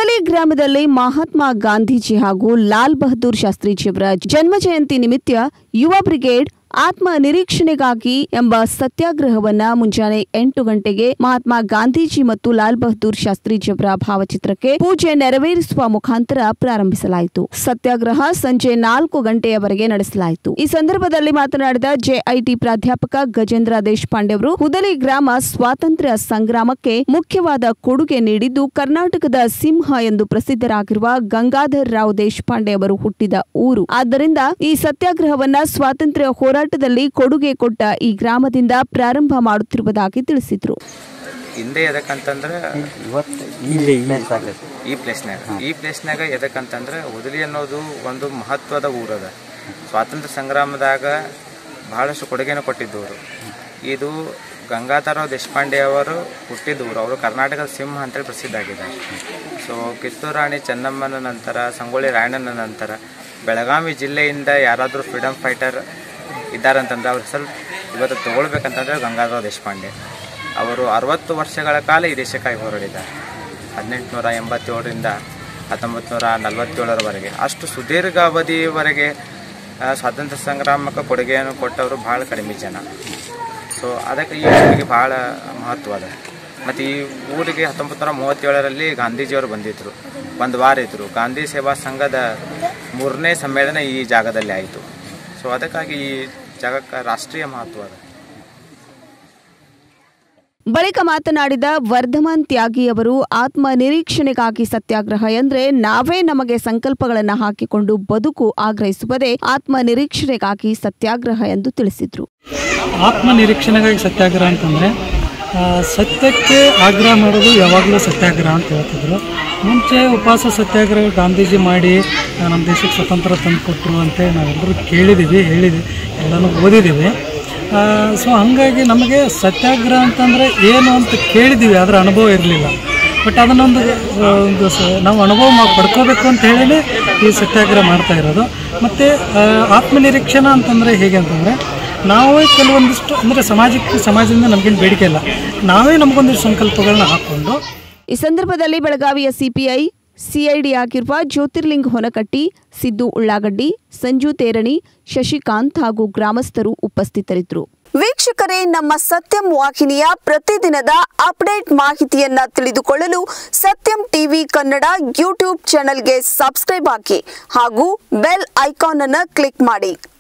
ಹುದಲಿ ಗ್ರಾಮದಲ್ಲಿ ಮಹಾತ್ಮ ಗಾಂಧೀಜಿ ಹಾಗೂ ಲಾಲ್ ಬಹದ್ದೂರ್ ಶಾಸ್ತ್ರೀಜಿಯವರ ಜನ್ಮ ಜಯಂತಿ ನಿಮಿತ್ತ ಯುವ ಬ್ರಿಗೇಡ್ ಆತ್ಮ ನಿರೀಕ್ಷಣೆಗಾಗಿ ಎಂಬ ಸತ್ಯಾಗ್ರಹವನ್ನ ಮುಂಜಾನೆ 8 ಗಂಟೆಗೆ ಮಹಾತ್ಮ ಗಾಂಧೀಜಿ ಮತ್ತು ಲಾಲ್ ಬಹದ್ದೂರ್ ಶಾಸ್ತ್ರೀಜಿಯವರ ಭಾವಚಿತ್ರಕ್ಕೆ ಪೂಜೆ ನೆರವೇರಿಸುವ ಮುಖಾಂತರ ಪ್ರಾರಂಭಿಸಲಾಯಿತು. ಸತ್ಯಾಗ್ರಹ ಸಂಜೆ 4 ಗಂಟೆಯವರೆಗೆ ನಡೆಸಲಾಯಿತು. ಈ ಸಂದರ್ಭದಲ್ಲಿ ಮಾತನಾಡಿದ ಜೆಐಟಿ ಪ್ರಾಧ್ಯಾಪಕ ಗಜೇಂದ್ರ ದೇಶಪಾಂಡೆ ಅವರು, ಹುದಲಿ ಗ್ರಾಮ ಸ್ವಾತಂತ್ರ್ಯ ಸಂಗ್ರಾಮಕ್ಕೆ ಮುಖ್ಯವಾದ ಕೊಡುಗೆ ನೀಡಿದ್ದು ಕರ್ನಾಟಕದ ಸಿಂಹ ಎಂದು ಪ್ರಸಿದ್ಧರಾಗಿರುವ ಗಂಗಾಧರ್ ರಾವ್ ದೇಶಪಾಂಡೆ ಅವರು ಹುಟ್ಟಿದ ಊರು. ಆದ್ದರಿಂದ ಈ ಸತ್ಯಾಗ್ರಹವನ್ನ ಸ್ವಾತಂತ್ರ್ಯ ಹೋರಾಟದಲ್ಲಿ ಕೊಡುಗೆ ಕೊಟ್ಟ ಈ ಗ್ರಾಮದಿಂದ ಪ್ರಾರಂಭ ಮಾಡುತ್ತಿರುವುದಾಗಿ ತಿಳಿಸಿದರು. ಹಿಂದೆ ಎದಕ್ಕಂತಂದ್ರೆ ಈ ಪ್ಲೇಸ್ನಾಗ ಎದಕ್ಕಂತಂದ್ರೆ ಹುದಲಿ ಅನ್ನೋದು ಒಂದು ಮಹತ್ವದ ಊರದ. ಸ್ವಾತಂತ್ರ್ಯ ಸಂಗ್ರಾಮದಾಗ ಬಹಳಷ್ಟು ಕೊಡುಗೆನ ಕೊಟ್ಟಿದ್ದವರು. ಇದು ಗಂಗಾಧರರಾವ್ ದೇಶಪಾಂಡೆ ಅವರು ಹುಟ್ಟಿದ ಊರು. ಅವರು ಕರ್ನಾಟಕದ ಸಿಂಹ ಅಂತೇಳಿ ಪ್ರಸಿದ್ಧ ಆಗಿದ್ದಾರೆ. ಸೊ ಕಿತ್ತೂರು ರಾಣಿ ಚೆನ್ನಮ್ಮನ ನಂತರ, ಸಂಗೊಳ್ಳಿ ರಾಯಣ್ಣನ ನಂತರ ಬೆಳಗಾವಿ ಜಿಲ್ಲೆಯಿಂದ ಯಾರಾದರೂ ಫ್ರೀಡಮ್ ಫೈಟರ್ ಇದ್ದಾರಂತಂದ್ರೆ ಅವ್ರ ಹೆಸರು ಇವತ್ತು ತೊಗೊಳ್ಬೇಕಂತಂದ್ರೆ ಗಂಗಾಧರರಾವ್ ದೇಶಪಾಂಡೆ ಅವರು 60 ವರ್ಷಗಳ ಕಾಲ ಈ ದೇಶಕ್ಕಾಗಿ ಹೋರಾಡಿದ್ದಾರೆ. 1887ರಿಂದ 1947ರವರೆಗೆ ಅಷ್ಟು ಸುದೀರ್ಘ ಅವಧಿಯವರೆಗೆ ಸ್ವಾತಂತ್ರ್ಯ ಸಂಗ್ರಾಮಕ್ಕೆ ಕೊಡುಗೆಯನ್ನು ಕೊಟ್ಟವರು ಭಾಳ ಕಡಿಮೆ ಜನ. ಸೊ ಅದಕ್ಕೆ ಈ ಊರಿಗೆ ಭಾಳ ಮಹತ್ವ ಅದ. ಮತ್ತು ಈ ಊರಿಗೆ 1937ರಲ್ಲಿ ಗಾಂಧೀಜಿಯವರು ಬಂದಿದ್ದರು, ಒಂದು ವಾರ ಇದ್ದರು. ಗಾಂಧಿ ಸೇವಾ ಸಂಘದ 3ನೇ ಸಮ್ಮೇಳನ ಈ ಜಾಗದಲ್ಲಿ ಆಯಿತು. ಸೊ ಅದಕ್ಕಾಗಿ ಈ ಜಾಗಕ್ಕೆ ರಾಷ್ಟ್ರೀಯ ಮಹತ್ವ ಅದ. ಬಳಿಕ ಮಾತನಾಡಿದ ವರ್ಧಮಾನ್ ತ್ಯಾಗಿ ಅವರು, ಆತ್ಮ ನಿರೀಕ್ಷಣೆಗಾಗಿ ಸತ್ಯಾಗ್ರಹ ಎಂದರೆ ನಾವೇ ನಮಗೆ ಸಂಕಲ್ಪಗಳನ್ನು ಹಾಕಿಕೊಂಡು ಬದುಕು ಆಗ್ರಹಿಸುವುದೇ ಆತ್ಮ ನಿರೀಕ್ಷಣೆಗಾಗಿ ಸತ್ಯಾಗ್ರಹ ಎಂದು ತಿಳಿಸಿದರು. ಆತ್ಮ ನಿರೀಕ್ಷಣೆಗಾಗಿ ಸತ್ಯಾಗ್ರಹ ಅಂತಂದರೆ ಸತ್ಯಕ್ಕೆ ಆಗ್ರಹ ಮಾಡೋದು ಯಾವಾಗಲೂ ಸತ್ಯಾಗ್ರಹ ಅಂತ ಹೇಳ್ತಿದ್ರು. ಮುಂಚೆ ಉಪವಾಸ ಸತ್ಯಾಗ್ರಹ ಗಾಂಧೀಜಿ ಮಾಡಿ ನಮ್ಮ ದೇಶಕ್ಕೆ ಸ್ವತಂತ್ರ ತಂದು ಕೊಟ್ಟರು ಅಂತ ನಾವೆಲ್ಲರೂ ಕೇಳಿದ್ದೀವಿ, ಹೇಳಿದ್ದೀವಿ, ಎಲ್ಲನೂ ಓದಿದ್ದೀವಿ. ಸೊ ಹಾಗಾಗಿ ನಮಗೆ ಸತ್ಯಾಗ್ರಹ ಅಂತಂದರೆ ಏನು ಅಂತ ಕೇಳಿದ್ದೀವಿ, ಅದರ ಅನುಭವ ಇರಲಿಲ್ಲ. ಬಟ್ ಅದನ್ನೊಂದು ನಾವು ಅನುಭವ ಪಡ್ಕೋಬೇಕು ಅಂತ ಹೇಳಿ ಈ ಸತ್ಯಾಗ್ರಹ ಮಾಡ್ತಾ ಇರೋದು. ಮತ್ತು ಆತ್ಮನಿರೀಕ್ಷಣೆ ಅಂತಂದರೆ ಹೇಗೆ ಅಂತಂದರೆ ನಾವೇ ಕೆಲವೊಂದಿಷ್ಟು ಅಂದರೆ ಸಮಾಜದಿಂದ ನಮಗೇನು ಬೇಡಿಕೆ ಇಲ್ಲ, ನಾವೇ ನಮಗೊಂದಿಷ್ಟು ಸಂಕಲ್ಪಗಳನ್ನ ಹಾಕ್ಕೊಂಡು. ಈ ಸಂದರ್ಭದಲ್ಲಿ ಬೆಳಗಾವಿಯ ಸಿಪಿಐ ಸಿಐಡಿ ಆಗಿರುವ ಜ್ಯೋತಿರ್ಲಿಂಗ್ ಹೊನಕಟ್ಟಿ, ಸಿದ್ದು ಉಳ್ಳಾಗಡ್ಡಿ, ಸಂಜು ತೇರಣಿ, ಶಶಿಕಾಂತ್ ಹಾಗೂ ಗ್ರಾಮಸ್ಥರು ಉಪಸ್ಥಿತರಿದ್ದರು. ವೀಕ್ಷಕರೇ, ನಮ್ಮ ಸತ್ಯಂ ವಾಹಿನಿಯ ಪ್ರತಿದಿನದ ಅಪ್ಡೇಟ್ ಮಾಹಿತಿಯನ್ನ ತಿಳಿದುಕೊಳ್ಳಲು ಸತ್ಯಂ ಟಿವಿ ಕನ್ನಡ ಯೂಟ್ಯೂಬ್ ಚಾನೆಲ್ಗೆ ಸಬ್ಸ್ಕ್ರೈಬ್ ಆಗಿ ಹಾಗೂ ಬೆಲ್ ಐಕಾನ್ ಅನ್ನು ಕ್ಲಿಕ್ ಮಾಡಿ.